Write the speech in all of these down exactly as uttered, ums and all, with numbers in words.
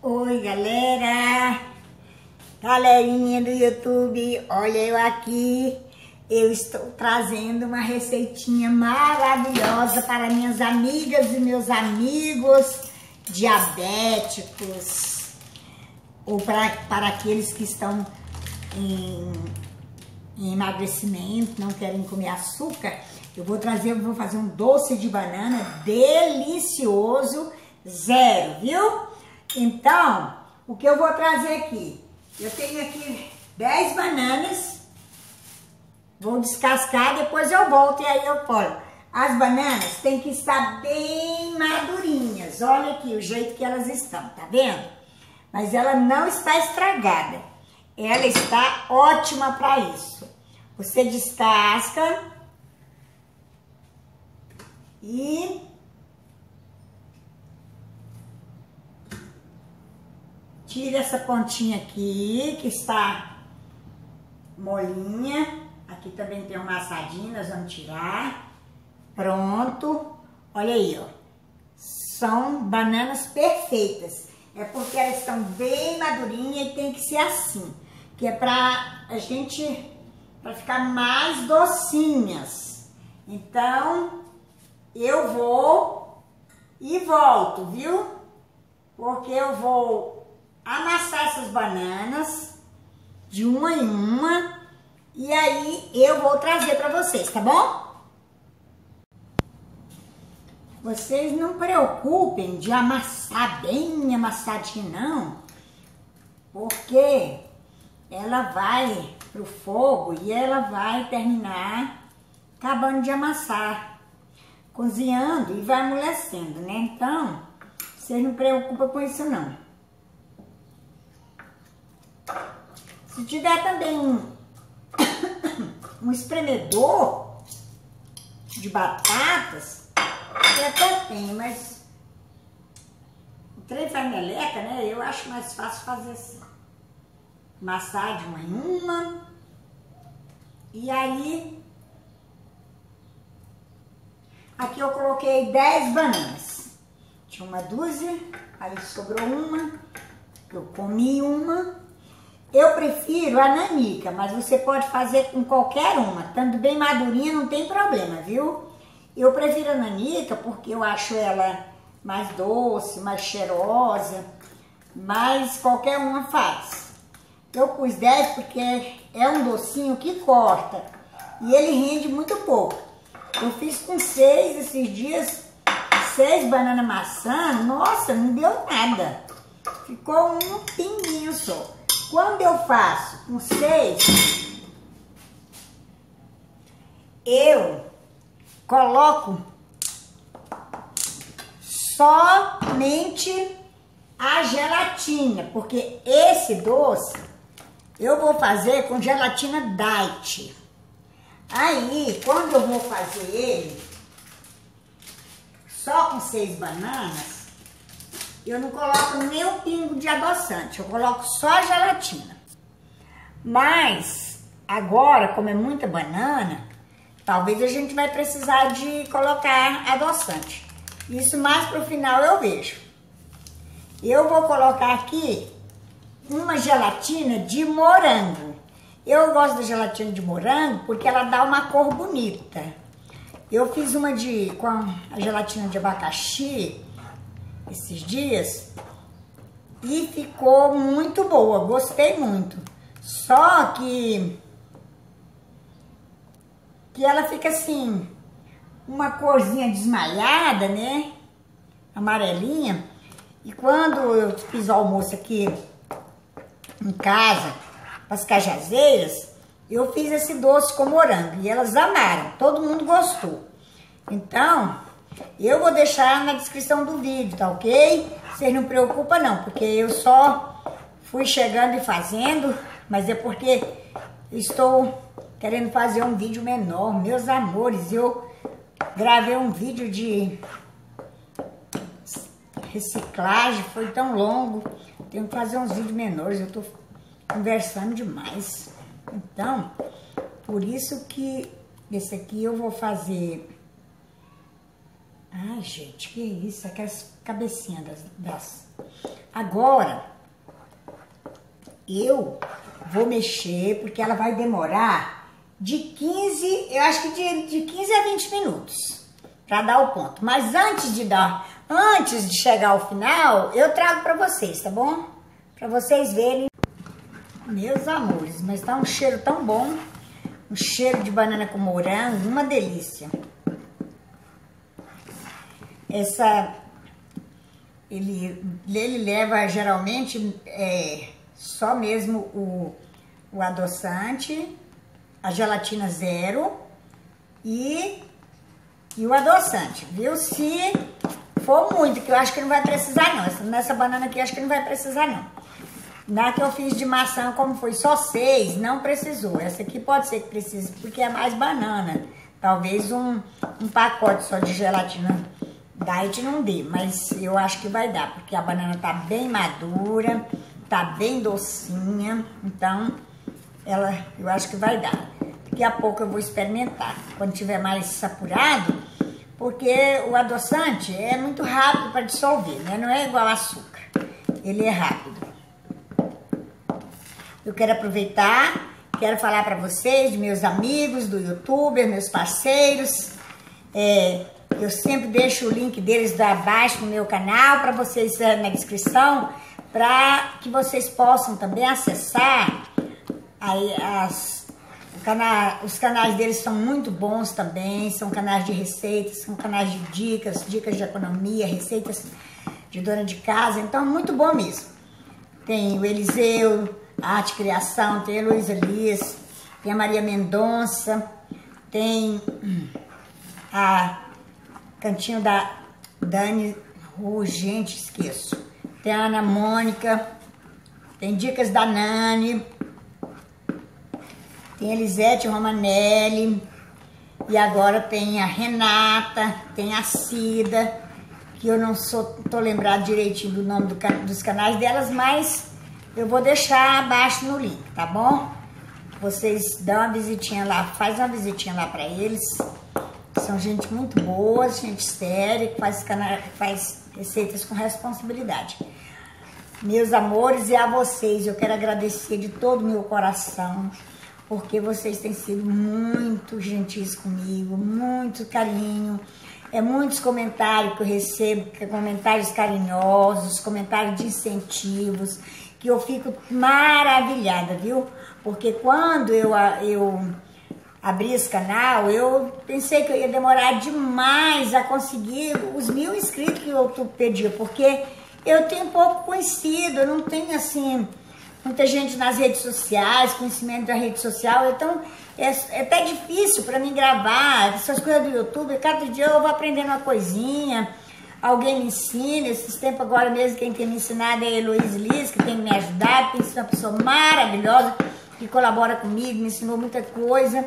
Oi, galera, galerinha do YouTube, olha eu aqui, eu estou trazendo uma receitinha maravilhosa para minhas amigas e meus amigos diabéticos, ou para, para aqueles que estão em, em emagrecimento, não querem comer açúcar. Eu vou trazer, eu vou fazer um doce de banana delicioso, zero, viu? Então, o que eu vou trazer aqui? Eu tenho aqui dez bananas, vou descascar, depois eu volto e aí eu colo. As bananas têm que estar bem madurinhas, olha aqui o jeito que elas estão, tá vendo? Mas ela não está estragada, ela está ótima para isso. Você descasca e tira essa pontinha aqui, que está molinha. Aqui também tem uma assadinha, nós vamos tirar. Pronto. Olha aí, ó. São bananas perfeitas. É porque elas estão bem madurinhas e tem que ser assim. Que é pra a gente, pra ficar mais docinhas. Então, eu vou e volto, viu? Porque eu vou amassar essas bananas de uma em uma e aí eu vou trazer para vocês, tá bom? Vocês não preocupem de amassar bem amassadinho não, porque ela vai pro fogo e ela vai terminar acabando de amassar, cozinhando e vai amolecendo, né? Então, vocês não preocupem com isso não. Se tiver também um, um espremedor de batatas, eu até tenho, mas o trem faz meleca, né? Eu acho mais fácil fazer assim. Amassar de uma em uma. E aí, aqui eu coloquei dez bananas. Tinha uma dúzia, aí sobrou uma, eu comi uma. Eu prefiro a nanica, mas você pode fazer com qualquer uma, estando bem madurinha não tem problema, viu? Eu prefiro a nanica porque eu acho ela mais doce, mais cheirosa, mas qualquer uma faz. Eu pus dez porque é um docinho que corta e ele rende muito pouco. Eu fiz com seis esses dias, seis bananas maçã, nossa, não deu nada. Ficou um pinguinho só. Quando eu faço com seis, eu coloco somente a gelatina, porque esse doce eu vou fazer com gelatina diet. Aí, quando eu vou fazer ele só com seis bananas, eu não coloco nem um pingo de adoçante, eu coloco só a gelatina. Mas, agora, como é muita banana, talvez a gente vai precisar de colocar adoçante. Isso mais pro final eu vejo. Eu vou colocar aqui uma gelatina de morango. Eu gosto da gelatina de morango porque ela dá uma cor bonita. Eu fiz uma de com a gelatina de abacaxi esses dias e ficou muito boa, gostei muito. Só que que ela fica assim, uma corzinha desmaiada, né? Amarelinha. E quando eu fiz o almoço aqui em casa, para as cajazeiras, eu fiz esse doce com morango e elas amaram, todo mundo gostou. Então, eu vou deixar na descrição do vídeo, tá ok? Vocês não preocupam não, porque eu só fui chegando e fazendo, mas é porque estou querendo fazer um vídeo menor. Meus amores, eu gravei um vídeo de reciclagem, foi tão longo, tenho que fazer uns vídeos menores, eu tô conversando demais. Então, por isso que esse aqui eu vou fazer... Ai, Ai, gente, que isso, aquelas cabecinhas das, das... Agora, eu vou mexer, porque ela vai demorar de quinze, eu acho que de, de quinze a vinte minutos, para dar o ponto. Mas antes de dar, antes de chegar ao final, eu trago para vocês, tá bom? Para vocês verem. Meus amores, mas tá um cheiro tão bom, um cheiro de banana com morango, uma delícia. Essa, ele, ele leva geralmente é, só mesmo o, o adoçante, a gelatina zero e, e o adoçante, viu? Se for muito, que eu acho que não vai precisar não, essa, nessa banana aqui eu acho que não vai precisar não. Na que eu fiz de maçã, como foi só seis, não precisou. Essa aqui pode ser que precise, porque é mais banana. Talvez um, um pacote só de gelatina diet não dê, mas eu acho que vai dar, porque a banana tá bem madura, tá bem docinha, então ela, eu acho que vai dar. Daqui a pouco eu vou experimentar, quando tiver mais apurado, porque o adoçante é muito rápido para dissolver, né? Não é igual açúcar, ele é rápido. Eu quero aproveitar, quero falar para vocês, de meus amigos do YouTube, meus parceiros. É, eu sempre deixo o link deles abaixo no meu canal, para vocês na descrição, para que vocês possam também acessar. Aí as, cana, os canais deles são muito bons também, são canais de receitas, são canais de dicas, dicas de economia, receitas de dona de casa, então muito bom mesmo. Tem o Eliseu, Arte e Criação, tem a Heloísa Liz, tem a Maria Mendonça, tem a Cantinho da Dani, oh, gente, esqueço. Tem a Ana Mônica, tem Dicas da Nani, tem a Elisete Romanelli, e agora tem a Renata, tem a Cida, que eu não sou, tô lembrado direitinho do nome do, dos canais delas, mas eu vou deixar abaixo no link, tá bom? Vocês dão uma visitinha lá, faz uma visitinha lá pra eles. São gente muito boa, gente séria, que faz, faz receitas com responsabilidade. Meus amores, e a vocês, eu quero agradecer de todo o meu coração, porque vocês têm sido muito gentis comigo, muito carinho. É muitos comentários que eu recebo, comentários carinhosos, comentários de incentivos, que eu fico maravilhada, viu? Porque quando eu, eu abri esse canal, eu pensei que eu ia demorar demais a conseguir os mil inscritos que o YouTube pedia, porque eu tenho pouco conhecido, eu não tenho, assim, muita gente nas redes sociais, conhecimento da rede social, então é, é até difícil para mim gravar essas coisas do YouTube. Cada dia eu vou aprendendo uma coisinha, alguém me ensina. Esses tempos agora mesmo, quem tem me ensinado é a Heloísa Liz, que tem me ajudado, tem sido uma pessoa maravilhosa, que colabora comigo, me ensinou muita coisa.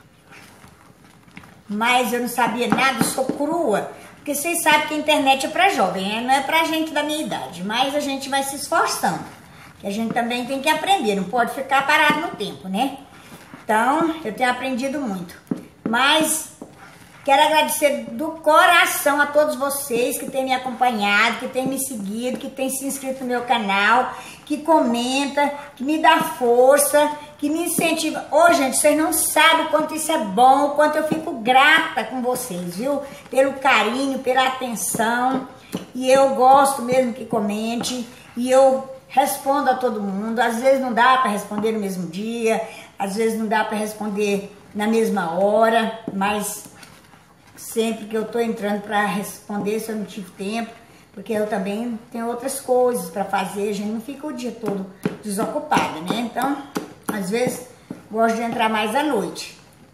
Mas eu não sabia nada, sou crua, porque vocês sabem que a internet é para jovem, né? Não é para gente da minha idade, mas a gente vai se esforçando, que a gente também tem que aprender, não pode ficar parado no tempo, né? Então, eu tenho aprendido muito, mas quero agradecer do coração a todos vocês que têm me acompanhado, que têm me seguido, que têm se inscrito no meu canal, que comenta, que me dá força, que me incentiva. Ô, gente, vocês não sabem o quanto isso é bom, o quanto eu fico grata com vocês, viu? Pelo carinho, pela atenção. E eu gosto mesmo que comente. E eu respondo a todo mundo. Às vezes não dá para responder no mesmo dia, às vezes não dá para responder na mesma hora, mas sempre que eu tô entrando para responder, se eu não tive tempo, porque eu também tenho outras coisas para fazer, a gente não fica o dia todo desocupada, né? Então, às vezes, gosto de entrar mais à noite,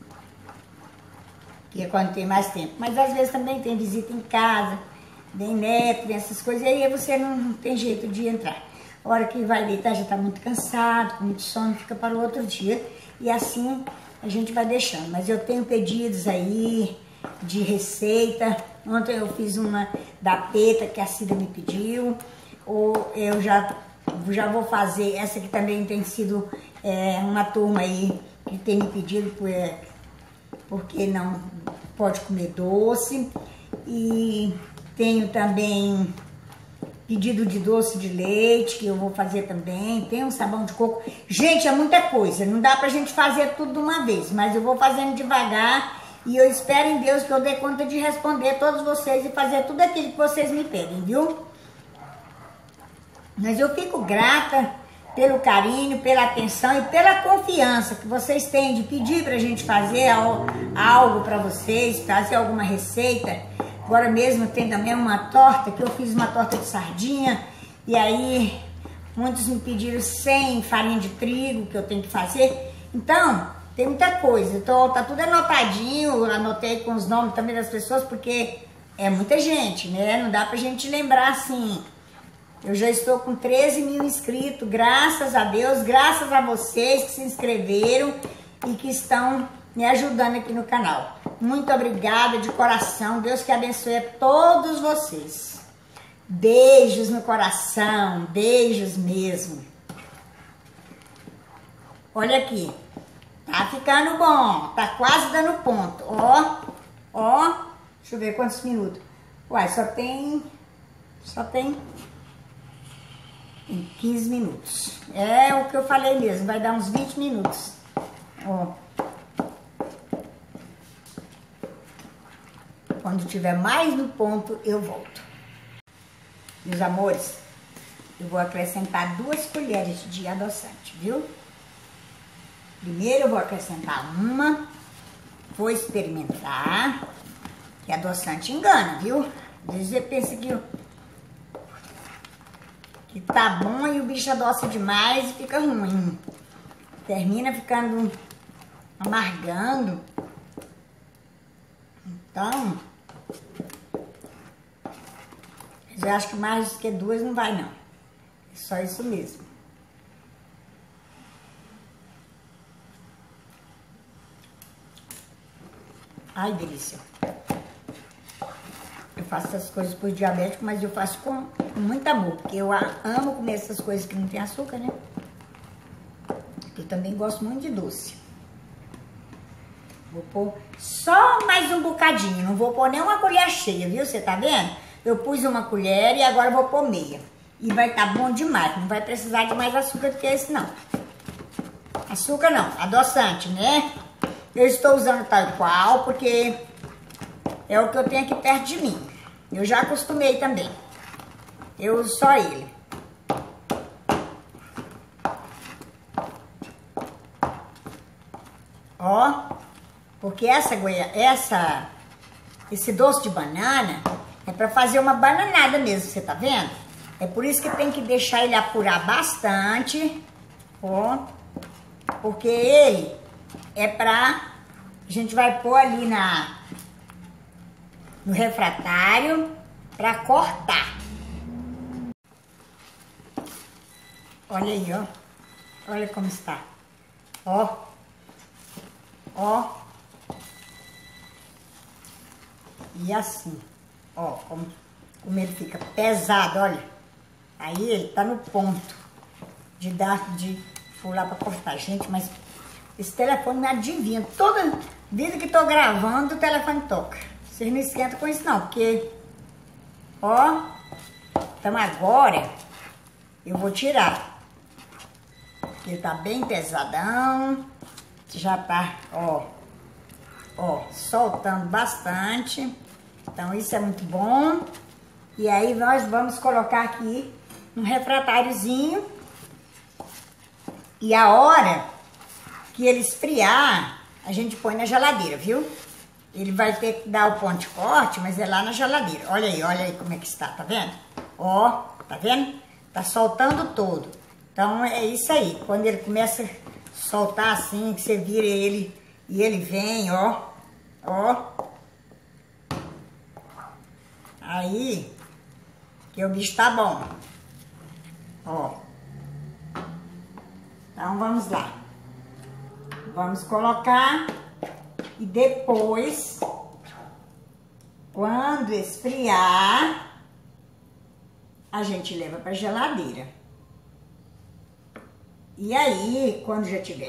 que é quando tem mais tempo. Mas às vezes também tem visita em casa, tem neto, tem essas coisas, e aí você não, não tem jeito de entrar. A hora que vai deitar já tá muito cansado, com muito sono, fica para o outro dia. E assim a gente vai deixando. Mas eu tenho pedidos aí de receita. Ontem eu fiz uma da peta que a Cida me pediu. Ou eu já, já vou fazer, essa aqui também tem sido é, uma turma aí que tem me pedido por, é, porque não pode comer doce. E tenho também pedido de doce de leite, que eu vou fazer também. Tem um sabão de coco. Gente, é muita coisa. Não dá pra gente fazer tudo de uma vez, mas eu vou fazendo devagar. E eu espero em Deus que eu dê conta de responder todos vocês e fazer tudo aquilo que vocês me pedem, viu? Mas eu fico grata pelo carinho, pela atenção e pela confiança que vocês têm de pedir pra gente fazer algo pra vocês, fazer alguma receita. Agora mesmo tem também uma torta, que eu fiz uma torta de sardinha, e aí muitos me pediram sem farinha de trigo, que eu tenho que fazer. Então, tem muita coisa. Então, tá tudo anotadinho, eu anotei com os nomes também das pessoas, porque é muita gente, né? Não dá pra gente lembrar assim. Eu já estou com treze mil inscritos, graças a Deus, graças a vocês que se inscreveram e que estão me ajudando aqui no canal. Muito obrigada de coração, Deus que abençoe a todos vocês. Beijos no coração, beijos mesmo. Olha aqui, tá ficando bom, tá quase dando ponto. Ó, ó, deixa eu ver quantos minutos. Uai, só tem, só tem... em quinze minutos. É o que eu falei mesmo, vai dar uns vinte minutos. Ó. Quando tiver mais no ponto, eu volto. Meus amores, eu vou acrescentar duas colheres de adoçante, viu? Primeiro eu vou acrescentar uma, vou experimentar, que adoçante engana, viu? Às vezes você pensa que... que tá bom e o bicho adoça demais e fica ruim. Termina ficando amargando. Então, eu acho que mais do que duas não vai não. É só isso mesmo. Ai, delícia. Eu faço essas coisas por diabético, mas eu faço com, com muito amor, porque eu amo comer essas coisas que não tem açúcar, né? Eu também gosto muito de doce. Vou pôr só mais um bocadinho, não vou pôr nem uma colher cheia, viu? Você tá vendo? Eu pus uma colher e agora vou pôr meia. E vai tá bom demais, não vai precisar de mais açúcar do que esse, não. Açúcar não, adoçante, né? Eu estou usando tal e qual, porque... é o que eu tenho aqui perto de mim. Eu já acostumei também. Eu uso só ele. Ó. Porque essa, goia... essa... esse doce de banana é pra fazer uma bananada mesmo, você tá vendo? É por isso que tem que deixar ele apurar bastante. Ó. Porque ele é pra... a gente vai pôr ali na... no refratário para cortar. Olha aí, ó. Olha como está. Ó. Ó. E assim. Ó, como, como ele fica pesado, olha. Aí ele tá no ponto de dar, de furar para cortar. Gente, mas esse telefone me adivinha. Toda vida que tô gravando, o telefone toca. Vocês não esquentam com isso não, porque, ó, então agora eu vou tirar. Porque ele tá bem pesadão, já tá, ó, ó, soltando bastante. Então isso é muito bom. E aí nós vamos colocar aqui um refratáriozinho. E a hora que ele esfriar, a gente põe na geladeira, viu? Ele vai ter que dar o ponto de corte, mas é lá na geladeira. Olha aí, olha aí como é que está, tá vendo? Ó, tá vendo? Tá soltando todo. Então é isso aí. Quando ele começa a soltar assim, que você vira ele e ele vem, ó. Ó. Aí, que o bicho tá bom. Ó. Então vamos lá. Vamos colocar... e depois, quando esfriar, a gente leva para geladeira. E aí, quando já tiver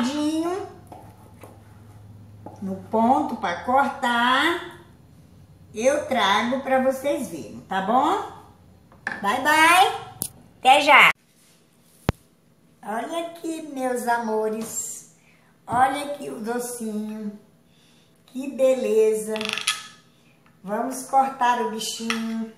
geladinho, no ponto para cortar, eu trago para vocês verem, tá bom? Bye, bye! Até já! Olha aqui, meus amores. Olha aqui o docinho. Que beleza. Vamos cortar o bichinho.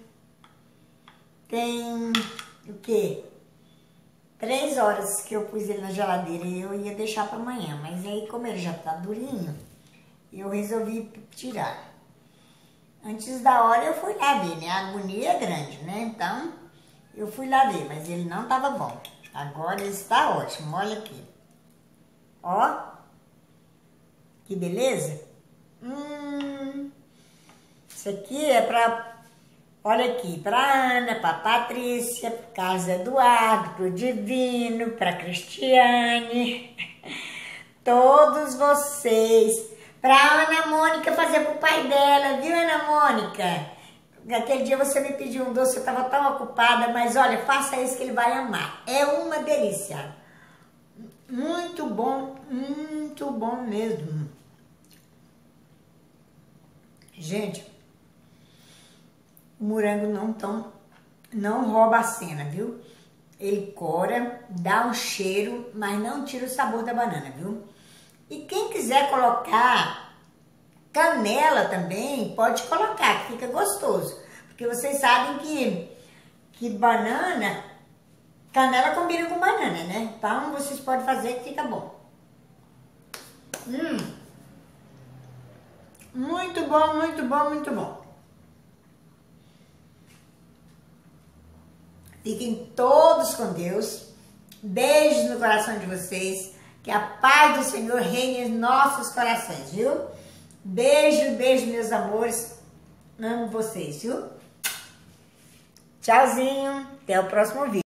Tem o quê? Três horas que eu pus ele na geladeira e eu ia deixar para amanhã. Mas aí, como ele já tá durinho, eu resolvi tirar. Antes da hora eu fui lá ver, né? A agonia é grande, né? Então, eu fui lá ver, mas ele não tava bom. Agora ele está ótimo, olha aqui. Ó. Que beleza. Hum. Isso aqui é pra... Olha aqui, pra Ana, pra Patrícia, pro Carlos Eduardo, pro Divino, pra Cristiane. Todos vocês... Pra Ana Mônica fazer pro pai dela, viu, Ana Mônica? Aquele dia você me pediu um doce, eu tava tão ocupada, mas olha, faça isso que ele vai amar. É uma delícia. Muito bom, muito bom mesmo. Gente, o morango não tão, não rouba a cena, viu? Ele cora, dá um cheiro, mas não tira o sabor da banana, viu? E quem quiser colocar canela também, pode colocar, que fica gostoso. Porque vocês sabem que, que banana, canela combina com banana, né? Então vocês podem fazer que fica bom. Hum. Muito bom, muito bom, muito bom. Fiquem todos com Deus. Beijos no coração de vocês. Que a paz do Senhor reine em nossos corações, viu? Beijo, beijo, meus amores. Amo vocês, viu? Tchauzinho. Até o próximo vídeo.